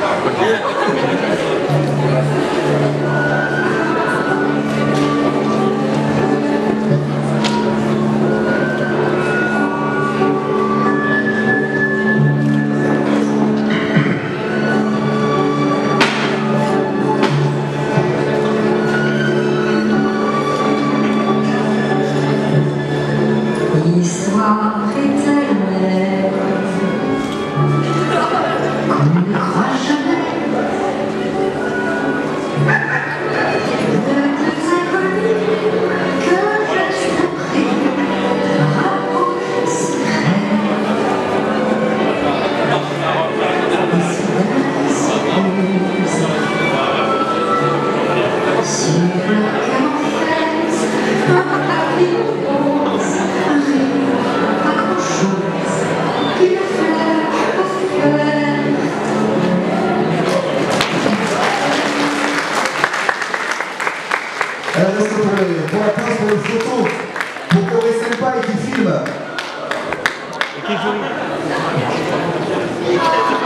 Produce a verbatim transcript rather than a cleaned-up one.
Histoire éternelle, qu'on ne croit jamais, de deux inconnus que je pris drapeau secret. Et soudain s'y pose sur le cœur en fête un papillon rose, un rire. Alors, reste pour, les, pour la place, pour les photos, pour qu'on reste sympa et qu'ils filment. Et qu'ils filment.